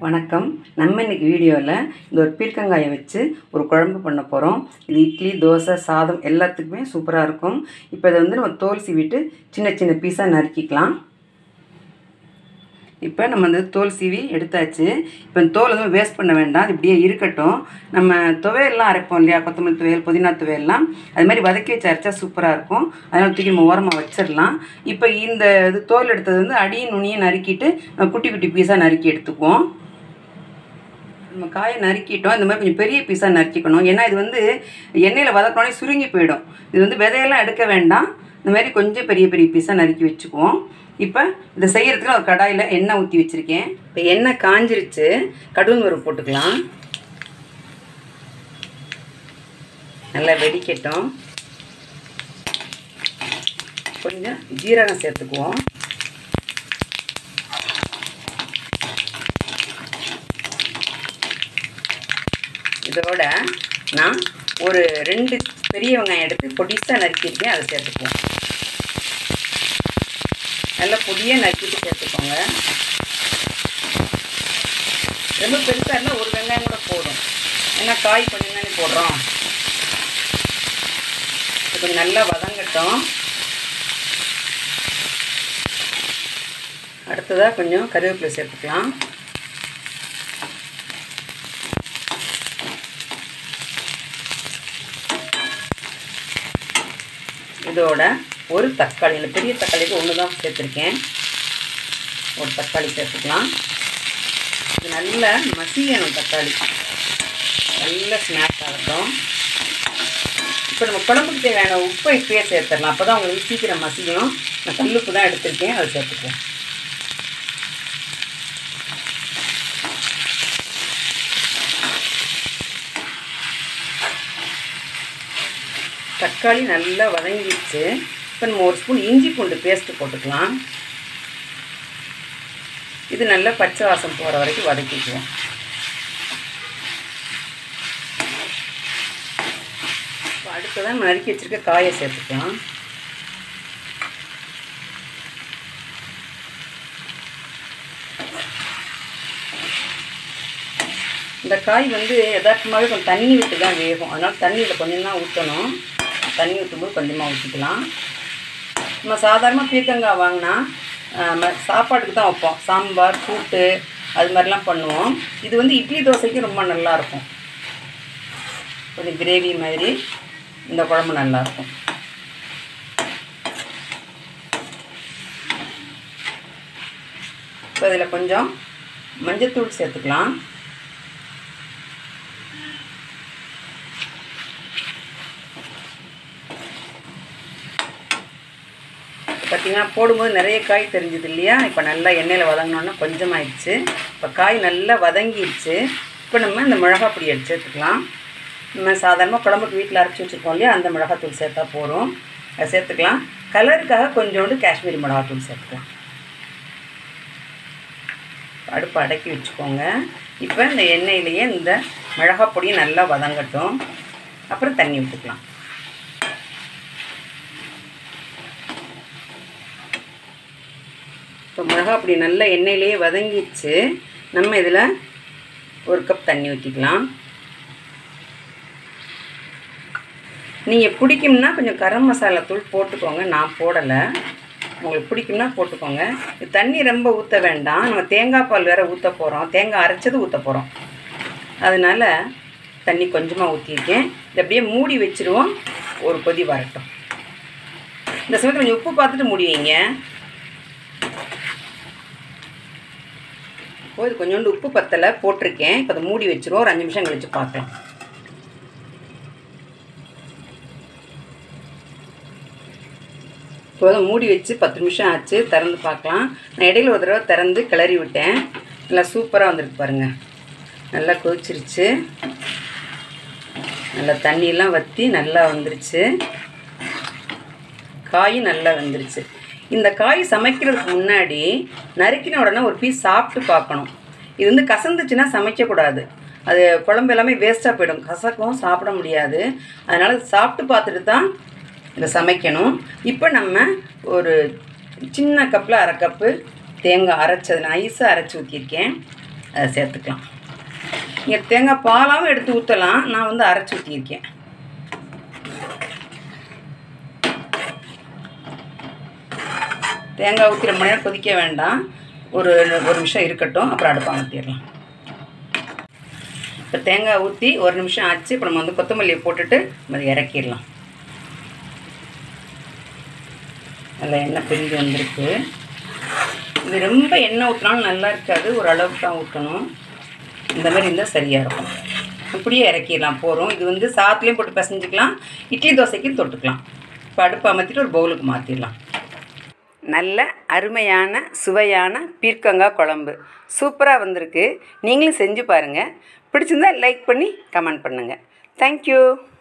வணக்கம். நம்ம இன்னைக்கு வீடியோவில் இந்த ஒரு பீர்க்கங்காயை வச்சு ஒரு குழம்பு பண்ண போகிறோம். இது இட்லி, தோசை, சாதம் எல்லாத்துக்குமே சூப்பராக இருக்கும். இப்போ இதை வந்து நம்ம தோல் சீவிட்டு சின்ன சின்ன பீஸாக நறுக்கிக்கலாம். இப்போ நம்ம அந்த தோல் சீவி எடுத்தாச்சு. இப்போ இந்த தோல் வந்து வேஸ்ட் பண்ண வேண்டாம், அது இப்படியே இருக்கட்டும். நம்ம துவையெல்லாம் அரைப்போம் இல்லையா, கொத்தமல்லி துவையல், புதினா துவையெல்லாம், அது மாதிரி வதக்கி வச்சு அரைச்சா சூப்பராக இருக்கும். அதனால் தூக்கி நம்ம ஓரமாக வச்சிடலாம். இப்போ இந்த இது தோல் எடுத்தது வந்து அடியும் நுனியும் நறுக்கிட்டு குட்டி குட்டி பீஸாக நறுக்கி எடுத்துக்குவோம். நம்ம காயை நறுக்கிட்டோம். இந்த மாதிரி கொஞ்சம் பெரிய பீஸாக நறுக்கிக்கணும். ஏன்னா இது வந்து எண்ணெயில் வதக்கினோடனே சுருங்கி போயிடும். இது வந்து விதையெல்லாம் எடுக்க வேண்டாம். இந்த மாதிரி கொஞ்சம் பெரிய பெரிய பீஸாக நறுக்கி வச்சுக்குவோம். இப்போ இதை செய்கிறதுக்கு ஒரு கடாயில் எண்ணெய் ஊற்றி வச்சுருக்கேன். இப்போ எண்ணெய் காஞ்சிருச்சு. கடுகு பருப்பு போட்டுக்கலாம். நல்லா வெடிக்கட்டும். கொஞ்சம் ஜீரகம் சேர்த்துக்குவோம். இதோட நான் ஒரு 2 பெரிய வெங்காயம் எடுத்து பொடிசாக நறுக்கியிருக்கேன், அதை சேர்த்துக்குவோம். நல்லா பொடியாக நறுக்கிட்டு சேர்த்துக்கோங்க. ரொம்ப பெருசாக இருந்தால் ஒரு வெங்காயம் கூட போதும். ஏன்னா காய் கொஞ்சம் தானே போடுறோம். கொஞ்சம் நல்லா வதங்கட்டும். அடுத்ததாக கொஞ்சம் கருவேப்பிலை சேர்த்துக்கலாம். இதோட ஒரு தக்காளி, இல்லை பெரிய தக்காளிக்கு ஒன்று தான் சேர்த்துருக்கேன். ஒரு தக்காளி சேர்த்துக்கலாம். இது நல்லா மசியணும். தக்காளி நல்லா ஸ்நாக் ஆகட்டும். இப்போ நம்ம குழம்புக்கு தேவையான உப்பை இப்பயே சேர்த்துடலாம். அப்போ தான் உங்களுக்கு சீக்கிரம் மசியும். நான் கல்லுப்பு தான் எடுத்துருக்கேன், அதை சேர்த்துக்குவேன். தக்காளி நல்லா வதங்கிடுச்சு. இப்போ நம்ம ஒரு ஸ்பூன் இஞ்சி பூண்டு பேஸ்ட்டு போட்டுக்கலாம். இது நல்லா பச்சை வாசம் போகிற வரைக்கும் வதக்கிக்குவோம். இப்போ அடுத்ததான் நம்ம நறுக்கி வச்சுருக்க காயை சேர்த்துக்கலாம். இந்த காய் வந்து யதார்த்தமாகவே கொஞ்சம் தண்ணி விட்டு தான் வேகும். அதனால் தண்ணியில் கொஞ்சம் தான் ஊற்றணும். தண்ணி ஊற்றும்போது கொஞ்சமாக ஊற்றிக்கலாம். நம்ம சாதாரணமாக பீர்க்கங்காய் வாங்கினா சாப்பாட்டுக்கு தான் வைப்போம். சாம்பார், கூட்டு அது மாதிரிலாம் பண்ணுவோம். இது வந்து இட்லி, தோசைக்கு ரொம்ப நல்லாயிருக்கும். கொஞ்சம் கிரேவி மாதிரி இந்த குழம்பு நல்லாயிருக்கும். இப்போ இதில் கொஞ்சம் மஞ்சத்தூள் சேர்த்துக்கலாம். பார்த்திங்கன்னா போடும்போது நிறைய காய் தெரிஞ்சுது இல்லையா. இப்போ நல்லா எண்ணெயில் வதங்கினோன்னா கொஞ்சமாகிடுச்சு. இப்போ காய் நல்லா வதங்கிடுச்சு. இப்போ நம்ம இந்த மிளகாப்பொடி எடுத்து சேர்த்துக்கலாம். நம்ம சாதாரணமாக குழம்புக்கு வீட்டில் அரைச்சி வச்சுருக்கோம் இல்லையா, அந்த மிளகாத்தூள் சேர்த்தா போதும். அதை சேர்த்துக்கலாம். கலருக்காக கொஞ்சோண்டு காஷ்மீரி மிளகாத்தூள் சேர்த்துக்கலாம். அடுப்பை அடக்கி வச்சுக்கோங்க. இப்போ இந்த எண்ணெயிலேயே இந்த மிளகாப்பொடியை நல்லா வதங்கட்டும். அப்புறம் தண்ணி ஊற்றிக்கலாம். இப்போ மிளகாப்பொடி நல்லா எண்ணெயிலேயே வதங்கிடுச்சு. நம்ம இதில் 1 கப் தண்ணி ஊற்றிக்கலாம். நீங்கள் பிடிக்கும்னா கொஞ்சம் கரம் மசாலா தூள் போட்டுக்கோங்க. நான் போடலை. உங்களுக்கு பிடிக்கும்னா போட்டுக்கோங்க. இது தண்ணி ரொம்ப ஊற்ற வேண்டாம். நம்ம தேங்காய் பால் வேறு ஊற்ற போகிறோம். தேங்காய் அரைச்சது ஊற்ற போகிறோம். அதனால் தண்ணி கொஞ்சமாக ஊற்றிருக்கேன். இது அப்படியே மூடி வச்சுருவோம். ஒரு கொதி வரட்டும். இந்த சமயத்தில் கொஞ்சம் உப்பு பார்த்துட்டு மூடி வைங்க. இது கொஞ்சோண்டு உப்பு பத்தலை போட்டிருக்கேன். இப்போ அதை மூடி வச்சுருவோம். ஒரு 5 நிமிஷம் கழித்து பார்ப்பேன். இப்போ அதை மூடி வச்சு 10 நிமிஷம் ஆச்சு. திறந்து பார்க்கலாம். நான் இடையில ஒரு தடவை திறந்து கிளறி விட்டேன். நல்லா சூப்பராக வந்துருக்கு பாருங்கள். நல்லா கொதிச்சிருச்சு. நல்லா தண்ணியெல்லாம் வற்றி நல்லா வந்துருச்சு. காயும் நல்லா வந்துருச்சு. இந்த காய் சமைக்கிறதுக்கு முன்னாடி நறுக்கின உடனே ஒரு பீஸ் சாப்பிட்டு பார்க்கணும். இது வந்து கசந்துச்சுன்னா சமைக்கக்கூடாது. அது குழம்பு எல்லாமே வேஸ்ட்டாக போயிடும். கசக்கும், சாப்பிட முடியாது. அதனால் சாப்பிட்டு பார்த்துட்டு தான் இதை சமைக்கணும். இப்போ நம்ம ஒரு சின்ன கப்பில் 1/2 கப்பு தேங்காய் அரைச்சது நைஸாக அரைச்சி ஊற்றிருக்கேன். அதை சேர்த்துக்கலாம். இங்கே தேங்காய் பாலாகவும் எடுத்து ஊற்றலாம். நான் வந்து அரைச்சி ஊற்றியிருக்கேன். தேங்காய் ஊற்றி ரொம்ப நேரம் கொதிக்க வேண்டாம். ஒரு நிமிஷம் இருக்கட்டும், அப்புறம் அடுப்பை அமர்த்திடலாம். இப்போ தேங்காய் ஊற்றி ஒரு நிமிஷம் ஆச்சு. இப்போ நம்ம வந்து கொத்தமல்லியை போட்டுட்டு நம்ம இறக்கிடலாம். நல்லா எண்ணெய் பிரிஞ்சு வந்திருக்கு. இது ரொம்ப எண்ணெய் ஊற்றினாலும் நல்லா இருக்காது, ஒரு அளவுக்கு தான் ஊற்றணும். இந்த மாதிரி இருந்தால் சரியாக இருக்கும். இப்படியே இறக்கிடலாம் போகிறோம். இது வந்து சாத்துலேயும் போட்டு பிசைஞ்சிக்கலாம், இட்லி தோசைக்கும் தொட்டுக்கலாம். இப்போ அடுப்பை அமர்த்திட்டு ஒரு பவுலுக்கு மாற்றிடலாம். நல்ல அருமையான சுவையான பீர்க்கங்காய் குழம்பு சூப்பராக வந்திருக்கு. நீங்களும் செஞ்சு பாருங்கள். பிடிச்சிருந்தால் லைக் பண்ணி கமெண்ட் பண்ணுங்கள். தேங்க்யூ.